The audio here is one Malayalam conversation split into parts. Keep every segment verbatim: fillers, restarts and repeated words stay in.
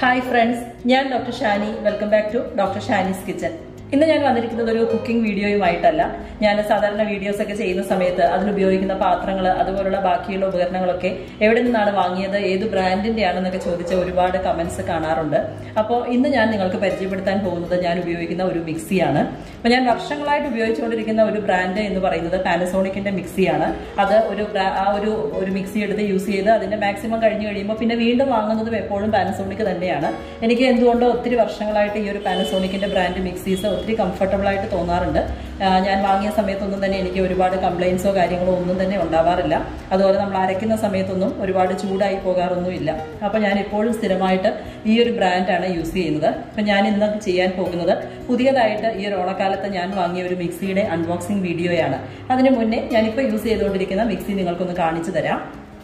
Hi friends, I am Doctor Shani. Welcome back to Drshani'skitchen. In the Yan cooking video, you might tell Yan Southern videos like a Sameta, Adubio in the Patranga, Adavola Baki, Bernaloke, evident Nadavangi, the Edu brand in the Anaka reward comments the Kanarunda. Upon in the Yaninaka Perjibatan home, the Janubio in the Mixiana. When I am Rushangalite to Biochodic the brand in the Parina, the Panasonic in the Mixiana, other Udu Mixi at the U C, then the maximum Cardinal in a window among the Vapor Panasonic and Diana. And again, the three Rushangalite, your Panasonic in the brand Mixi. Very comfortable ആയിട്ട് തോന്നാറുണ്ട് ഞാൻ വാങ്ങിയ സമയത്തൊന്നും തന്നെ എനിക്ക് ഒരുപാട് കംപ്ലൈന്റ്സോ കാര്യങ്ങളോ ഒന്നും തന്നെ ഉണ്ടാവാറില്ല അതുപോലെ നമ്മൾ അരയ്ക്കുന്ന സമയത്തൊന്നും ഒരുപാട് ചൂടായി പോകാറൊന്നുമില്ല അപ്പോൾ ഞാൻ എപ്പോഴും സ്ഥിരമായിട്ട് ഈ ഒരു ബ്രാൻഡ് ആണ് യൂസ് ചെയ്യുന്നത് അപ്പോൾ ഞാൻ ഇന്ന് ചെയ്യാൻ പോകുന്നത് പുതിയതായിട്ട് ഈ ഒരു ഓണക്കാലത്ത് ഞാൻ വാങ്ങിയ ഒരു മിക്സിയുടെ അൺബോക്സിംഗ് വീഡിയോയാണ് അതിനു മുന്നേ ഞാൻ ഇപ്പോൾ യൂസ് ചെയ്തുകൊണ്ടിരിക്കുന്ന മിക്സി നിങ്ങൾക്കൊന്ന് കാണിച്ചു തരാം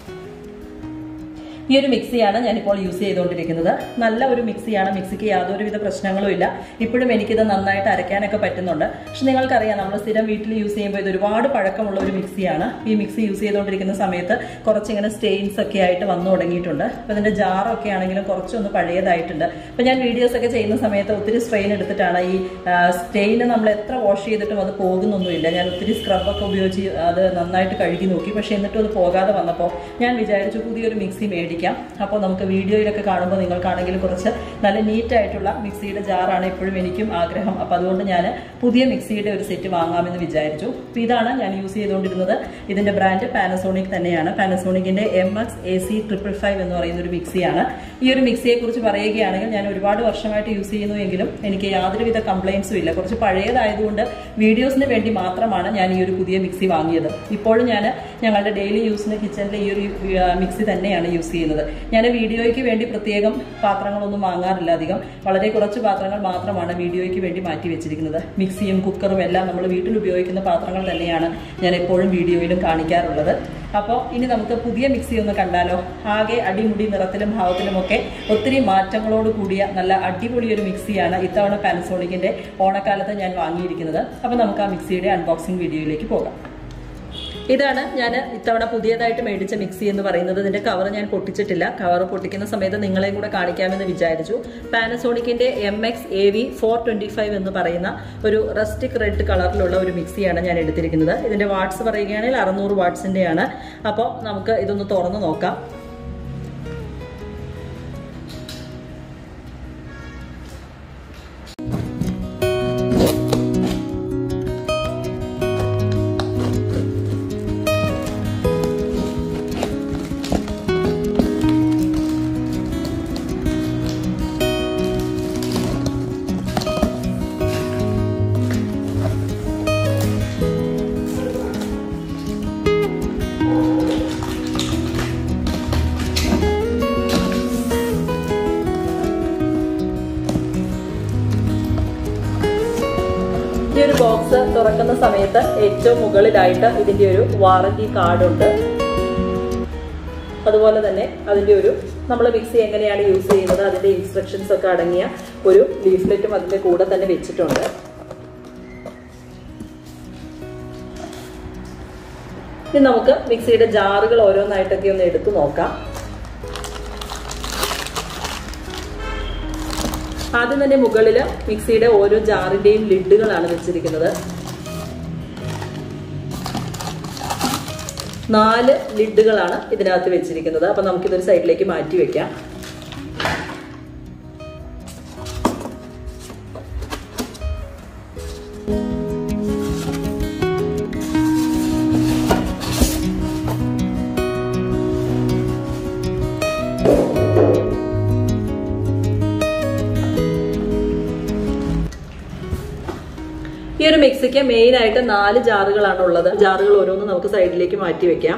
This mixie is used in the Nalla or mixie, mixie, Yadu with the Prashnangula. You put a medicate and night Arakanaka pattern. Shingle Kariana, Sidam weekly use by the reward Parakam mixiana. We mixie use the Sameta, Korching and a stain Sakiite, one node and itunda. But then a jar of Kiana Korch on the Padea itunda. But then videos like a chain Sameta, three strain at the Tana, stain and Amletra washi that was the Pogan on the India, and three scrub of Kobiochi, the night Kadiki, machine to the Poga, the Vanapo, Yan Vijay to the mixie made. അപ്പോൾ നമുക്ക് വീഡിയോയിലൊക്കെ കാണുമ്പോൾ നിങ്ങൾക്കാണെങ്കിൽ കുറച്ച് നല്ല നീറ്റ് ആയിട്ടുള്ള മിക്സിയുടെ ജാർ ആണ് എപ്പോഴും എനിക്കും ആഗ്രഹം അപ്പോൾ അതുകൊണ്ട് ഞാൻ പുതിയ മിക്സിയുടെ ഒരു സെറ്റ് വാങ്ങാമെന്ന് വിചാരിച്ചു അപ്പോൾ ഇതാണ് ഞാൻ യൂസ് ചെയ്തുകൊണ്ടിരുന്നത് ഇതിന്റെ ബ്രാൻഡ് Panasonic തന്നെയാണ് Panasonicന്റെ M X A C five five five എന്ന് പറയുന്ന ഒരു മിക്സിയാണ് ഈ ഒരു മിക്സിയെ കുറിച്ച് പറയുകയാണെങ്കിൽ ഞാൻ ഒരുപാട് വർഷമായിട്ട് യൂസ് ചെയ്യുന്നുവെങ്കിലും എനിക്ക് യാതൊരുവിധ കംപ്ലൈന്റ്സും ഇല്ല കുറച്ച് പഴയതായതുകൊണ്ട് വീഡിയോസിന് വേണ്ടി മാത്രമാണ് ഞാൻ ഈ ഒരു പുതിയ മിക്സി വാങ്ങിയത് ഇപ്പോൾ ഞാൻ ഞങ്ങളുടെ ഡെയിലി യൂസിന് കിച്ചണിലെ ഈ ഒരു മിക്സി തന്നെയാണ് യൂസ് ചെയ്യുന്നത് ഞാൻ വീഡിയോയ്ക്ക് വേണ്ടി പ്രത്യേകം പാത്രങ്ങളൊന്നും വാങ്ങാറില്ല അധികം വളരെ കുറച്ച് പാത്രങ്ങൾ മാത്രമാണ് വീഡിയോയ്ക്ക് വേണ്ടി മാറ്റി വെച്ചിരിക്കുന്നത് മിക്സിയും കുക്കറും എല്ലാം നമ്മൾ വീട്ടിൽ ഉപയോഗിക്കുന്ന പാത്രങ്ങൾ തന്നെയാണ് ഞാൻ എപ്പോഴും വീഡിയോയിലും കാണിക്കാറുള്ളത് അപ്പോൾ ഇനി നമുക്ക് പുതിയ മിക്സി ഒന്ന് കണ്ടാലോ ആകെ അടിമുടി നിറത്തിലും ഭാവത്തിലും ഒക്കെ ഒത്തിരി മാറ്റങ്ങളോട് കൂടിയ നല്ല അടിപൊളി ഒരു മിക്സിയാണ് ഇത്തവണ Panasonicന്റെ ഓണക്കാലത്ത് ഞാൻ വാങ്ങിയിരിക്കുന്നത് അപ്പോൾ നമുക്ക് ആ മിക്സിയുടെ അൺബോക്സിംഗ് വീഡിയോയിലേക്ക് പോകാം ഇതാണ് ഞാൻ ഇത്തവണ പുതിയതായിട്ട് മേടിച്ച മിക്സി എന്ന് പറയുന്നത് ഇതിന്റെ കവർ ഞാൻ പൊട്ടിച്ചിട്ടില്ല കവർ പൊട്ടിക്കുന്ന സമയത്ത് നിങ്ങളെ കൂടെ കാണിക്കാമെന്ന് വിചാരിച്ചു Panasonicന്റെ M X A V four twenty-five എന്ന് പറയുന്ന ഒരു റസ്റ്റിക് റെഡ് കളറിലുള്ള ഒരു മിക്സിയാണ് ഞാൻ എടുത്തിരിക്കുന്നത് ഇതിന്റെ വാട്ട്സ് പറയുകയാണെങ്കിൽ അറുന്നൂറ് വാട്ട്സിന്റെയാണ് അപ്പോൾ നമുക്ക് ഇതൊന്ന് തുറന്നു നോക്കാം This box തുറക്കുന്ന സമയത്ത് ഏറ്റവും മുകളിലായിട്ട് ഇതിന്റെ ഒരു വാറന്റി കാർഡ് ഉണ്ട് അതുപോലെ തന്നെ അതിന്റെ ഒരു നമ്മൾ മിക്സി എങ്ങനെയാണ് യൂസ് ചെയ്യുന്നത് അതിന്റെ ഇൻസ്ട്രക്ഷൻസ് ഒക്കെ അടങ്ങിയ ഒരു ലീഫ്ലെറ്റും അതിന്റെ കൂടെ തന്നെ വെച്ചിട്ടുണ്ട് ഇനി നമുക്ക് മിക്സിയുടെ ജാറുകൾ ഓരോന്നായിട്ടൊക്കെ ഒന്ന് എടുത്തു നോക്കാം ആദ്യം തന്നെ മുകളിൽ മിക്സിയുടെ ഓരോ ജാറിന്റെയും ലിഡുകളാണ് വെച്ചിരിക്കുന്നത് നാല് ലിഡുകളാണ് ഇതിനകത്ത് വെച്ചിരിക്കുന്നത് അപ്പോൾ നമുക്ക് ഇതൊരു സൈഡിലേക്ക് മാറ്റി വെക്കാം ഈ ഒരു മിക്സിക്ക് മെയിൻ ആയിട്ട് നാല് ജാറുകളാണ് ഉള്ളത് ജാറുകൾ ഓരോന്നും നമുക്ക് സൈഡിലേക്ക് മാറ്റി വെക്കാം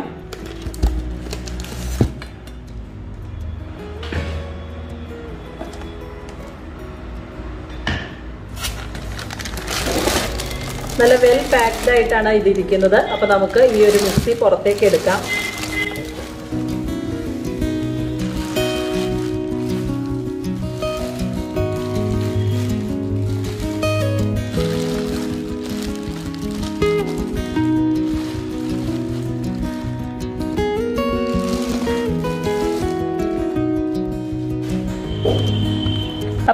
നല്ല വെൽ പാക്ഡ് ആയിട്ടാണ് ഇത് ഇരിക്കുന്നത് അപ്പോൾ നമുക്ക് ഈ ഒരു മിക്സി പുറത്തേക്ക് എടുക്കാം You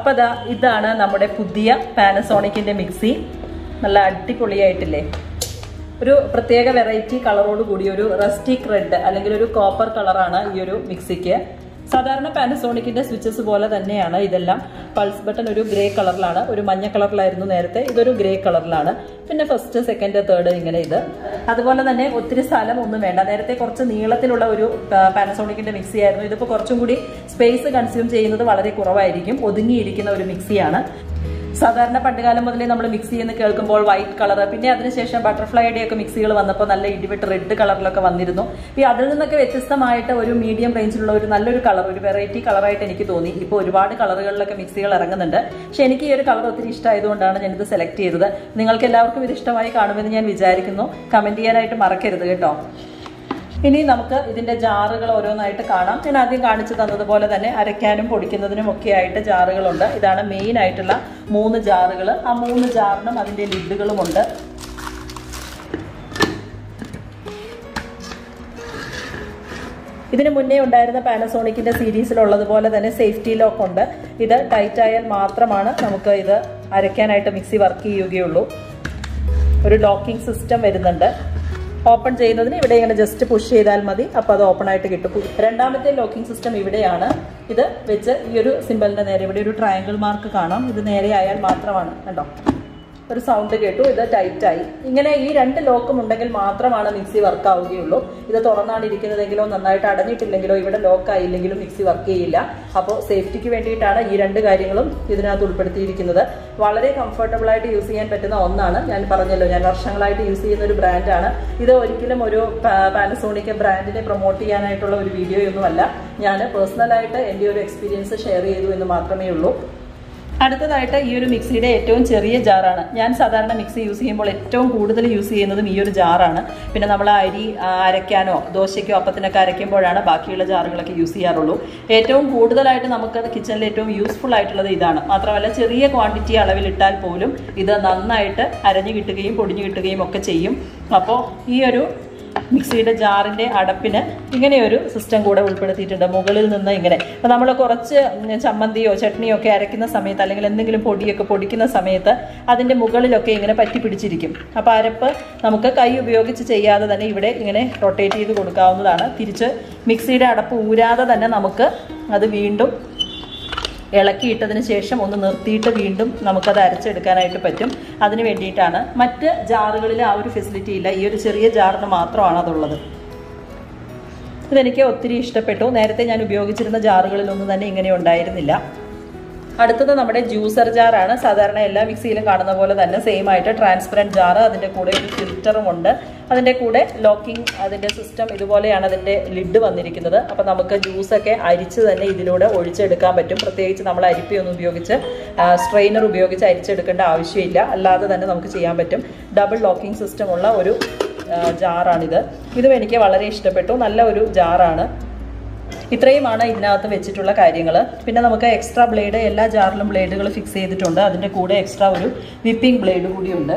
അപ്പോൾ അതാ ഇതാണ് നമ്മുടെ പുതിയ പാനസോണിക്കിൻ്റെ മിക്സി. നല്ല അടിപൊളിയായിട്ടില്ലേ? ഒരു പ്രത്യേക വെറൈറ്റി കളറോട് കൂടി ഒരു റസ്റ്റിക് റെഡ് അല്ലെങ്കിൽ ഒരു കോപ്പർ കളറാണ് ഈ ഒരു മിക്സിക്ക്. സാധാരണ പാനസോണിക്കിന്റെ സ്വിച്ചസ് പോലെ തന്നെയാണ് ഇതെല്ലാം. പൾസ് ബട്ടൺ ഒരു ഗ്രേ കളറിലാണ്, ഒരു മഞ്ഞ കളറിലായിരുന്നു നേരത്തെ, ഇതൊരു ഗ്രേ കളറിലാണ്. പിന്നെ ഫസ്റ്റ് സെക്കൻഡ് തേർഡ് ഇങ്ങനെ ഇത്. അതുപോലെ തന്നെ ഒത്തിരി സ്ഥലം ഒന്നും വേണ്ട. നേരത്തെ കുറച്ച് നീളത്തിലുള്ള ഒരു പാനസോണിക്കിന്റെ മിക്സി ആയിരുന്നു. ഇതിപ്പോൾ കുറച്ചും കൂടി സ്പേസ് കൺസ്യൂം ചെയ്യുന്നത് വളരെ കുറവായിരിക്കും. ഒതുങ്ങിയിരിക്കുന്ന ഒരു മിക്സിയാണ്. സാധാരണ പണ്ടുകാലം മുതലേ നമ്മൾ മിക്സി എന്ന് കേൾക്കുമ്പോൾ വൈറ്റ് കളർ, പിന്നെ അതിനുശേഷം ബട്ടർഫ്ലൈയുടെ ഒക്കെ മിക്സികൾ വന്നപ്പോൾ നല്ല ഇടിവിട്ട് റെഡ് കളറിലൊക്കെ വന്നിരുന്നു. ഈ അതിൽ നിന്നൊക്കെ വ്യത്യസ്തമായിട്ട് ഒരു മീഡിയം റേഞ്ചിലുള്ള ഒരു നല്ലൊരു കളർ, ഒരു വെറൈറ്റി കളറായിട്ട് എനിക്ക് തോന്നി. ഇപ്പോൾ ഒരുപാട് കളറുകളിലൊക്കെ മിക്സികൾ ഇറങ്ങുന്നുണ്ട്. പക്ഷെ എനിക്ക് ഈ ഒരു കളർ ഒത്തിരി ഇഷ്ടമായതുകൊണ്ടാണ് ഞാനിത് സെലക്ട് ചെയ്തത്. നിങ്ങൾക്ക് എല്ലാവർക്കും ഇത് ഇഷ്ടമായി കാണുമെന്ന് ഞാൻ വിചാരിക്കുന്നു. കമൻറ്റ് ചെയ്യാനായിട്ട് മറക്കരുത് കേട്ടോ. ഇനി നമുക്ക് ഇതിന്റെ ജാറുകൾ ഓരോന്നായിട്ട് കാണാം. ഞാൻ ആദ്യം കാണിച്ചു തന്നതുപോലെ തന്നെ അരയ്ക്കാനും പൊടിക്കുന്നതിനും ഒക്കെ ആയിട്ട് ജാറുകളുണ്ട്. ഇതാണ് മെയിൻ ആയിട്ടുള്ള മൂന്ന് ജാറുകൾ. ആ മൂന്ന് ജാറിനും അതിന്റെ ലിഡുകളുമുണ്ട്. ഇതിന് മുന്നേ ഉണ്ടായിരുന്ന പാനസോണിക്കിന്റെ സീരീസിലുള്ളതുപോലെ തന്നെ സേഫ്റ്റി ലോക്ക് ഉണ്ട്. ഇത് ടൈറ്റ് ആയാൽ മാത്രമാണ് നമുക്ക് ഇത് അരയ്ക്കാനായിട്ട് മിക്സി വർക്ക് ചെയ്യുകയുള്ളൂ. ഒരു ലോക്കിംഗ് സിസ്റ്റം വരുന്നുണ്ട്. ഓപ്പൺ ചെയ്യുന്നതിന് ഇവിടെ ഇങ്ങനെ ജസ്റ്റ് പുഷ് ചെയ്താൽ മതി, അപ്പോൾ അത് ഓപ്പൺ ആയിട്ട് കിട്ടും. രണ്ടാമത്തെ ലോക്കിംഗ് സിസ്റ്റം ഇവിടെയാണ്. ഇത് വെച്ച് ഈ ഒരു സിമ്പലിന്റെ നേരെ ഇവിടെ ഒരു ട്രയാങ്കിൾ മാർക്ക് കാണാം. ഇത് നേരെ ആയാൽ മാത്രമാണ്, കണ്ടോ, ഒരു സൗണ്ട് കേട്ടു, ഇത് ടൈറ്റായി. ഇങ്ങനെ ഈ രണ്ട് ലോക്കും ഉണ്ടെങ്കിൽ മാത്രമാണ് മിക്സി വർക്ക് ആവുകയുള്ളൂ. ഇത് തുറന്നാണ് ഇരിക്കുന്നതെങ്കിലോ നന്നായിട്ട് അടഞ്ഞിട്ടില്ലെങ്കിലോ ഇവിടെ ലോക്ക് ആയില്ലെങ്കിലും മിക്സി വർക്ക് ചെയ്യില്ല. അപ്പോൾ സേഫ്റ്റിക്ക് വേണ്ടിയിട്ടാണ് ഈ രണ്ട് കാര്യങ്ങളും ഇതിനകത്ത് ഉൾപ്പെടുത്തിയിരിക്കുന്നത്. വളരെ കംഫർട്ടബിൾ ആയിട്ട് യൂസ് ചെയ്യാൻ പറ്റുന്ന ഒന്നാണ്. ഞാൻ പറഞ്ഞല്ലോ, ഞാൻ വർഷങ്ങളായിട്ട് യൂസ് ചെയ്യുന്ന ഒരു ബ്രാൻഡാണ് ഇത്. ഒരിക്കലും ഒരു പാനസോണിക് ബ്രാൻഡിനെ പ്രൊമോട്ട് ചെയ്യാനായിട്ടുള്ള ഒരു വീഡിയോയൊന്നുമല്ല. ഞാൻ പേഴ്സണലായിട്ട് എൻ്റെ ഒരു എക്സ്പീരിയൻസ് ഷെയർ ചെയ്തു എന്ന് മാത്രമേ ഉള്ളൂ. അടുത്തതായിട്ട് ഈ ഒരു മിക്സിയുടെ ഏറ്റവും ചെറിയ ജാറാണ്. ഞാൻ സാധാരണ മിക്സി യൂസ് ചെയ്യുമ്പോൾ ഏറ്റവും കൂടുതൽ യൂസ് ചെയ്യുന്നതും ഈ ഒരു ജാറാണ്. പിന്നെ നമ്മൾ അരി അരയ്ക്കാനോ ദോശയ്ക്കോ അപ്പത്തിനൊക്കെ അരയ്ക്കുമ്പോഴാണ് ബാക്കിയുള്ള ജാറുകളൊക്കെ യൂസ് ചെയ്യാറുള്ളൂ. ഏറ്റവും കൂടുതലായിട്ട് നമുക്ക് കിച്ചണിൽ ഏറ്റവും യൂസ്ഫുൾ ആയിട്ടുള്ളത് ഇതാണ്. മാത്രമല്ല ചെറിയ ക്വാണ്ടിറ്റി അളവിലിട്ടാൽ പോലും ഇത് നന്നായിട്ട് അരഞ്ഞു കിട്ടുകയും പൊടിഞ്ഞു കിട്ടുകയും ഒക്കെ ചെയ്യും. അപ്പോൾ ഈ ഒരു മിക്സിയുടെ ജാറിൻ്റെ അടപ്പിന് ഇങ്ങനെയൊരു സിസ്റ്റം കൂടെ ഉൾപ്പെടുത്തിയിട്ടുണ്ട്. മുകളിൽ നിന്ന് ഇങ്ങനെ, അപ്പോൾ നമ്മൾ കുറച്ച് ചമ്മന്തിയോ ചട്നിയോ ഒക്കെ അരയ്ക്കുന്ന സമയത്ത് അല്ലെങ്കിൽ എന്തെങ്കിലും പൊടിയൊക്കെ പൊടിക്കുന്ന സമയത്ത് അതിൻ്റെ മുകളിലൊക്കെ ഇങ്ങനെ പറ്റി പിടിച്ചിരിക്കും. അപ്പോൾ അരപ്പ് നമുക്ക് കൈ ഉപയോഗിച്ച് ചെയ്യാതെ തന്നെ ഇവിടെ ഇങ്ങനെ റൊട്ടേറ്റ് ചെയ്ത് കൊടുക്കാവുന്നതാണ്. തിരിച്ച് മിക്സിയുടെ അടപ്പ് ഊരാതെ തന്നെ നമുക്ക് അത് വീണ്ടും ഇളക്കിയിട്ടതിന് ശേഷം ഒന്ന് നിർത്തിയിട്ട് വീണ്ടും നമുക്കത് അരച്ചെടുക്കാനായിട്ട് പറ്റും. അതിന് വേണ്ടിയിട്ടാണ്. മറ്റ് ജാറുകളിൽ ആ ഒരു ഫെസിലിറ്റി ഇല്ല. ഈ ഒരു ചെറിയ ജാറിന് മാത്രമാണ് അതുള്ളത്. ഇതെനിക്ക് ഒത്തിരി ഇഷ്ടപ്പെട്ടു. നേരത്തെ ഞാൻ ഉപയോഗിച്ചിരുന്ന ജാറുകളിലൊന്നും തന്നെ ഇങ്ങനെ ഉണ്ടായിരുന്നില്ല. അടുത്തത് നമ്മുടെ ജ്യൂസർ ജാറാണ്. സാധാരണ എല്ലാ മിക്സിയിലും കാണുന്ന പോലെ തന്നെ സെയിം ആയിട്ട് ട്രാൻസ്പെറൻറ്റ് ജാറ്, അതിൻ്റെ കൂടെ ഒരു ഫിൽറ്ററും ഉണ്ട്. അതിൻ്റെ കൂടെ ലോക്കിംഗ് അതിൻ്റെ സിസ്റ്റം ഇതുപോലെയാണ് അതിൻ്റെ ലിഡ് വന്നിരിക്കുന്നത്. അപ്പോൾ നമുക്ക് ജ്യൂസൊക്കെ അരിച്ച് തന്നെ ഇതിലൂടെ ഒഴിച്ചെടുക്കാൻ പറ്റും. പ്രത്യേകിച്ച് നമ്മൾ അരിപ്പയൊന്നും ഉപയോഗിച്ച് സ്ട്രെയിനർ ഉപയോഗിച്ച് അരിച്ചെടുക്കേണ്ട ആവശ്യമില്ല. അല്ലാതെ തന്നെ നമുക്ക് ചെയ്യാൻ പറ്റും. ഡബിൾ ലോക്കിംഗ് സിസ്റ്റമുള്ള ഒരു ജാറാണിത്. ഇതും എനിക്ക് വളരെ ഇഷ്ടപ്പെട്ടു. നല്ല ഒരു ജാറാണ്. ഇത്രയുമാണ് ഇതിനകത്ത് വെച്ചിട്ടുള്ള കാര്യങ്ങൾ. പിന്നെ നമുക്ക് എക്സ്ട്രാ ബ്ലേഡ്, എല്ലാ ജാറിലും ബ്ലേഡുകൾ ഫിക്സ് ചെയ്തിട്ടുണ്ട്. അതിൻ്റെ കൂടെ എക്സ്ട്രാ ഒരു വിപ്പിംഗ് ബ്ലേഡ് കൂടിയുണ്ട്.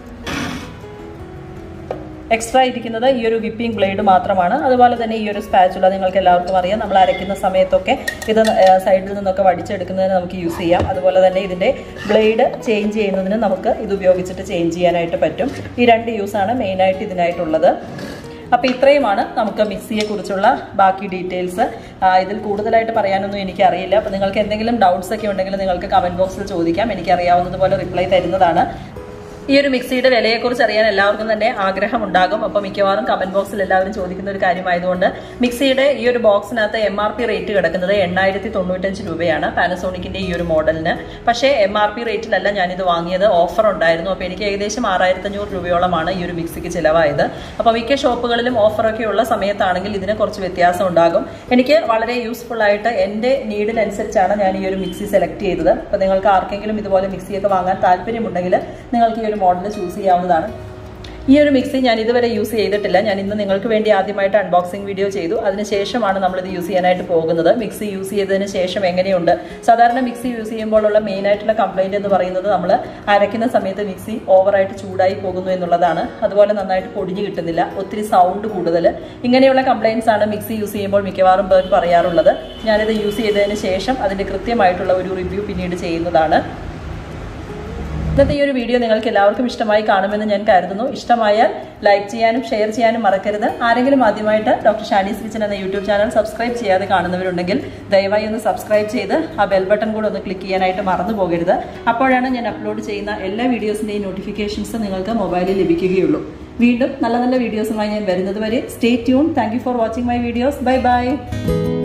എക്സ്ട്രാ ഇരിക്കുന്നത് ഈ ഒരു വിപ്പിംഗ് ബ്ലേഡ് മാത്രമാണ്. അതുപോലെ തന്നെ ഈ ഒരു സ്പാച്ചുല നിങ്ങൾക്ക് എല്ലാവർക്കും അറിയാം. നമ്മൾ അരയ്ക്കുന്ന സമയത്തൊക്കെ ഇത് സൈഡിൽ നിന്നൊക്കെ വടിച്ചെടുക്കുന്നതിന് നമുക്ക് യൂസ് ചെയ്യാം. അതുപോലെ തന്നെ ഇതിൻ്റെ ബ്ലേഡ് ചേഞ്ച് ചെയ്യുന്നതിന് നമുക്ക് ഇത് ഉപയോഗിച്ചിട്ട് ചേഞ്ച് ചെയ്യാനായിട്ട് പറ്റും. ഈ രണ്ട് യൂസാണ് മെയിനായിട്ട് ഇതിനായിട്ടുള്ളത്. അപ്പോൾ ഇത്രയുമാണ് നമുക്ക് മിക്സിയെ കുറിച്ചുള്ള ബാക്കി ഡീറ്റെയിൽസ്. ഇതിൽ കൂടുതലായിട്ട് പറയാനൊന്നും എനിക്കറിയില്ല. അപ്പോൾ നിങ്ങൾക്ക് എന്തെങ്കിലും ഡൗട്ട്സ് ഒക്കെ ഉണ്ടെങ്കിൽ നിങ്ങൾക്ക് കമൻറ്റ് ബോക്സിൽ ചോദിക്കാം. എനിക്കറിയാവുന്നതുപോലെ റിപ്ലൈ തരുന്നതാണ്. ഈ ഒരു മിക്സിയുടെ വിലയെക്കുറിച്ച് അറിയാൻ എല്ലാവർക്കും തന്നെ ആഗ്രഹം ഉണ്ടാകും. അപ്പോൾ മിക്കവാറും കമന്റ് ബോക്സിൽ എല്ലാവരും ചോദിക്കുന്ന ഒരു കാര്യമായതുകൊണ്ട് മിക്സിയുടെ ഈ ഒരു ബോക്സിനകത്ത് എം ആർ പി റേറ്റ് കിടക്കുന്നത് എണ്ണായിരത്തി തൊണ്ണൂറ്റഞ്ച് രൂപയാണ് പാനസോണിക്കിന്റെ ഈ ഒരു മോഡലിന്. പക്ഷേ എം ആർ പി റേറ്റിലല്ല ഞാനിത് വാങ്ങിയത്, ഓഫർ ഉണ്ടായിരുന്നു. അപ്പോൾ എനിക്ക് ഏകദേശം ആറായിരത്തി അഞ്ഞൂറ് രൂപയോളമാണ് ഈ ഒരു മിക്സിക്ക് ചിലവായത്. അപ്പോൾ മിക്ക ഷോപ്പുകളിലും ഓഫറൊക്കെ ഉള്ള സമയത്താണെങ്കിൽ ഇതിന് കുറച്ച് വ്യത്യാസം ഉണ്ടാകും. എനിക്ക് വളരെ യൂസ്ഫുൾ ആയിട്ട് എൻ്റെ നീഡിനനുസരിച്ചാണ് ഞാൻ ഈ ഒരു മിക്സി സെലക്ട് ചെയ്തത്. അപ്പോൾ നിങ്ങൾക്ക് ആർക്കെങ്കിലും ഇതുപോലെ മിക്സിയൊക്കെ വാങ്ങാൻ താല്പര്യമുണ്ടെങ്കിൽ നിങ്ങൾക്ക് ഈ ഒരു മോഡൽ ചൂസ് ചെയ്യാവുന്നതാണ്. ഈ ഒരു മിക്സി ഞാൻ ഇതുവരെ യൂസ് ചെയ്തിട്ടില്ല. ഞാൻ ഇന്ന് നിങ്ങൾക്ക് വേണ്ടി ആദ്യമായിട്ട് അൺബോക്സിംഗ് വീഡിയോ ചെയ്തു. അതിനുശേഷമാണ് നമ്മളിത് യൂസ് ചെയ്യാനായിട്ട് പോകുന്നത്. മിക്സി യൂസ് ചെയ്തതിന് ശേഷം എങ്ങനെയുണ്ട്? സാധാരണ മിക്സി യൂസ് ചെയ്യുമ്പോഴുള്ള മെയിൻ ആയിട്ടുള്ള കംപ്ലൈൻറ്റ് എന്ന് പറയുന്നത് നമ്മൾ അരയ്ക്കുന്ന സമയത്ത് മിക്സി ഓവറായിട്ട് ചൂടായി പോകുന്നു എന്നുള്ളതാണ്. അതുപോലെ നന്നായിട്ട് പൊടിഞ്ഞ് കിട്ടുന്നില്ല, ഒത്തിരി സൗണ്ട് കൂടുതൽ, ഇങ്ങനെയുള്ള കംപ്ലൈൻറ്റ്സ് ആണ് മിക്സി യൂസ് ചെയ്യുമ്പോൾ മിക്കവാറും പേർ പറയാറുള്ളത്. ഞാനിത് യൂസ് ചെയ്തതിന് ശേഷം അതിൻ്റെ കൃത്യമായിട്ടുള്ള ഒരു റിവ്യൂ പിന്നീട് ചെയ്യുന്നതാണ്. ഇന്നത്തെ ഈ ഒരു വീഡിയോ നിങ്ങൾക്ക് എല്ലാവർക്കും ഇഷ്ടമായി കാണുമെന്ന് ഞാൻ കരുതുന്നു. ഇഷ്ടമായാൽ ലൈക്ക് ചെയ്യാനും ഷെയർ ചെയ്യാനും മറക്കരുത്. ആരെങ്കിലും ആദ്യമായിട്ട് ഡോക്ടർ ഷാനീസ് കിച്ചൻ എന്ന യൂട്യൂബ് ചാനൽ സബ്സ്ക്രൈബ് ചെയ്യാതെ കാണുന്നവരുണ്ടെങ്കിൽ ദയവായി ഒന്ന് സബ്സ്ക്രൈബ് ചെയ്ത് ആ ബെൽ ബട്ടൺ കൂടെ ഒന്ന് ക്ലിക്ക് ചെയ്യാനായിട്ട് മറന്നു പോകരുത്. അപ്പോഴാണ് ഞാൻ അപ്ലോഡ് ചെയ്യുന്ന എല്ലാ വീഡിയോസിൻ്റെയും നോട്ടിഫിക്കേഷൻസ് നിങ്ങൾക്ക് മൊബൈലിൽ ലഭിക്കുകയുള്ളൂ. വീണ്ടും നല്ല നല്ല വീഡിയോസുമായി ഞാൻ വരുന്നത് വരെ stay tune. Thank you for watching my videos. Bye by.